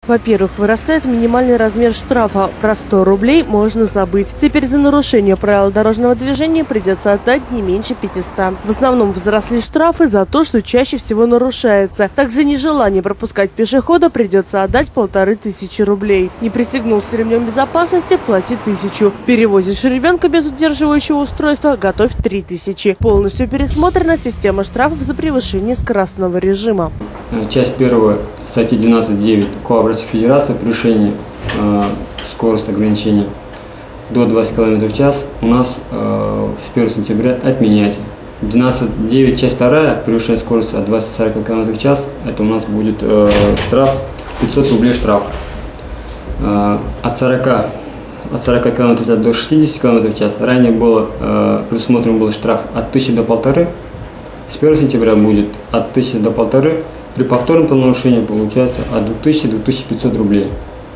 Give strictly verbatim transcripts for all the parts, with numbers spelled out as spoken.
Во-первых, вырастает минимальный размер штрафа. Про сто рублей можно забыть. Теперь за нарушение правил дорожного движения придется отдать не меньше пятисот. В основном возросли штрафы за то, что чаще всего нарушается. Так, за нежелание пропускать пешехода придется отдать полторы тысячи рублей. Не пристегнулся ремнем безопасности – плати тысячу. Перевозишь ребенка без удерживающего устройства – готовь три тысячи. Полностью пересмотрена система штрафов за превышение скоростного режима. Часть первая статьи двенадцать девять КоАП Российской Федерации превышение э, скорости ограничения до двадцати километров в час у нас э, с первого сентября отменять. двенадцать девять часть вторая превышение скорости от двадцати сорока километров в час, это у нас будет э, штраф пятьсот рублей штраф. Э, от сорока от сорока километров в час до шестидесяти километров в час ранее было э, предусмотрен был штраф от тысячи до полторы. С первого сентября будет от тысячи до полторы. При повторном правонарушении получается от двух тысяч до двух тысяч пятисот рублей.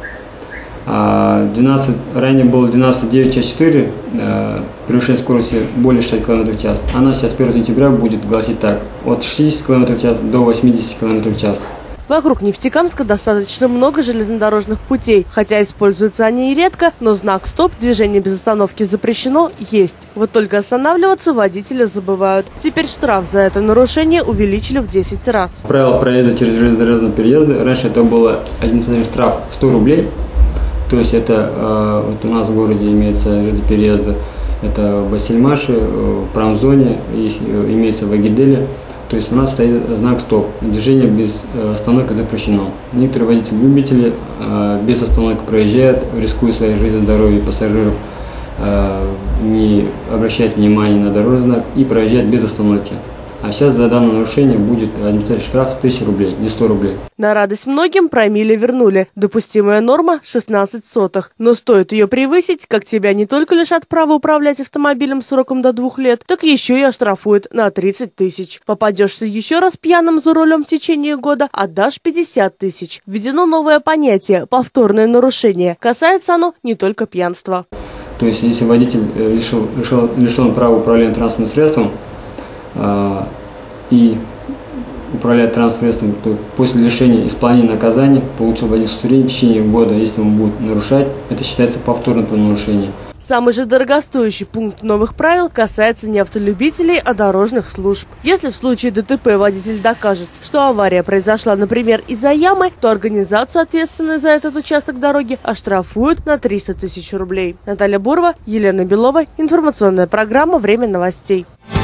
двенадцать, ранее было двенадцать девять часть четыре, э, превышение скорости более шестидесяти километров в час. Она сейчас с первого сентября будет гласить так: от шестидесяти километров в час до восьмидесяти километров в час. Вокруг Нефтекамска достаточно много железнодорожных путей. Хотя используются они и редко, но знак «Стоп», движение без остановки запрещено, есть. Вот только останавливаться водители забывают. Теперь штраф за это нарушение увеличили в десять раз. Правило проезда через железнодорожные переезды. Раньше это было административный штраф сто рублей. То есть это э, вот у нас в городе имеется переезды. Это в Басельмаше, в промзоне, имеется в Агиделе. То есть у нас стоит знак «Стоп». Движение без остановки запрещено. Некоторые водители-любители э, без остановки проезжают, рискуя своей жизнью, здоровьем пассажиров, э, не обращают внимания на дорожный знак и проезжают без остановки. А сейчас за данное нарушение будет административный штраф тысяча рублей, не сто рублей. На радость многим промилле вернули. Допустимая норма – шестнадцать сотых. Но стоит ее превысить, как тебя не только лишат права управлять автомобилем сроком до двух лет, так еще и оштрафуют на тридцать тысяч. Попадешься еще раз пьяным за рулем в течение года – отдашь пятьдесят тысяч. Введено новое понятие – повторное нарушение. Касается оно не только пьянства. То есть если водитель лишил, лишил, лишен права управления транспортным средством, и управляет транспортным средством, то после лишения исполнения наказания получил водительское удостоверение в течение года. Если он будет нарушать, это считается повторным правонарушением. Самый же дорогостоящий пункт новых правил касается не автолюбителей, а дорожных служб. Если в случае ДТП водитель докажет, что авария произошла, например, из-за ямы, то организацию, ответственную за этот участок дороги, оштрафуют на триста тысяч рублей. Наталья Бурова, Елена Белова. Информационная программа «Время новостей».